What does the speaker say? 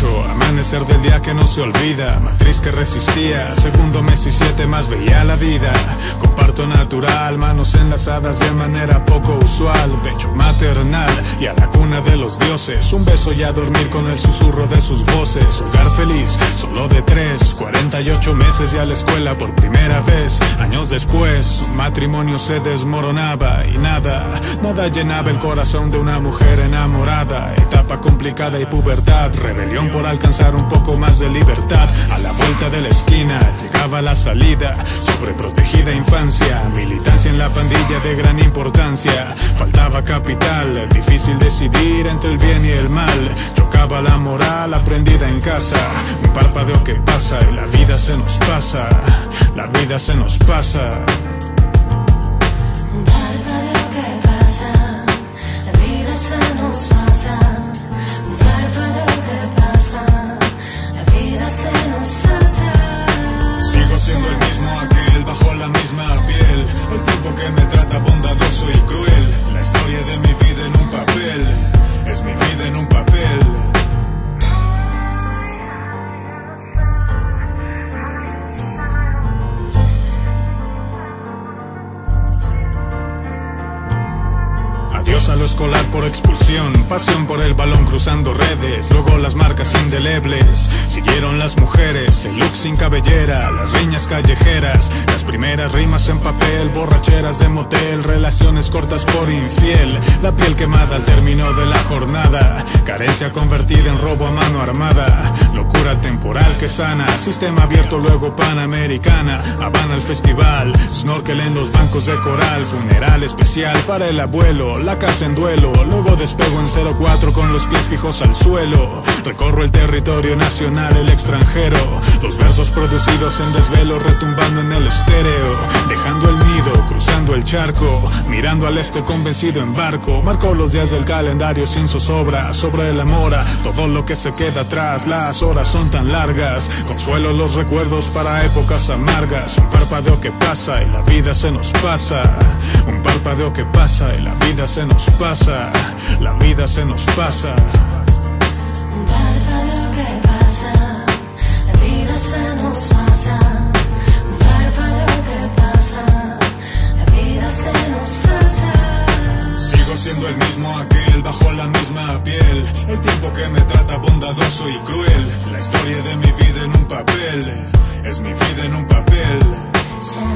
18, amanecer del día que no se olvida, matriz que resistía, segundo mes y 7 más veía la vida. Comparto natural, manos enlazadas de manera poco usual, pecho maternal y a la cuna de los dioses. Un beso y a dormir con el susurro de sus voces. Hogar feliz, solo de 3, 48 meses y a la escuela por primera vez. Años después, su matrimonio se desmoronaba y nada llenaba el corazón de una mujer enamorada. Etapa complicada y pubertad, rebelión por alcanzar un poco más de libertad. A la vuelta de la esquina llegaba la salida, sobreprotegida infancia, militancia en la pandilla de gran importancia. Faltaba capital, difícil decidir entre el bien y el mal. Chocaba la moral aprendida en casa, un parpadeo que pasa y la vida se nos pasa, la vida se nos pasa. Un parpadeo que pasa, la vida se nos pasa. Un parpadeo que pasa, la vida se nos pasa. Sigo siendo el mismo aquel, bajo la misma piel. El tiempo que me trata bondadoso y cruel. La historia de mi vida en un papel, es mi vida en un papel. Adiós a lo escolar por expulsión, pasión por el balón cruzando redes, luego las marcas indelebles. Siguieron las mujeres, el look sin cabellera, las riñas callejeras, las primeras rimas en papel, borracheras de motel, relaciones cortas por infiel, la piel quemada al término de la jornada, carencia convertida en robo a mano armada, locura temporal que sana, sistema abierto luego Panamericana, Habana al festival, snorkel en los bancos de coral, funeral especial para el abuelo, la casa en duelo, luego despego en 04 con los pies fijos al suelo. Recorro el territorio nacional, el extranjero, los versos producidos en desvelo retumbando en el estéreo, dejando el nido, cruzando el charco, mirando al este convencido en barco. Marco los días del calendario sin zozobra, sobre la mora, todo lo que se queda atrás, las horas son tan largas, consuelo los recuerdos para épocas amargas. Un parpadeo que pasa y la vida se nos pasa, un parpadeo que pasa y la vida se nos pasa, la vida se nos pasa. Un parpadeo que pasa, la vida se nos pasa. Un parpadeo que pasa, la vida se nos pasa. Sigo siendo el mismo aquel, bajo la misma piel. El tiempo que me trata bondadoso y cruel. La historia de mi vida en un papel, es mi vida en un papel.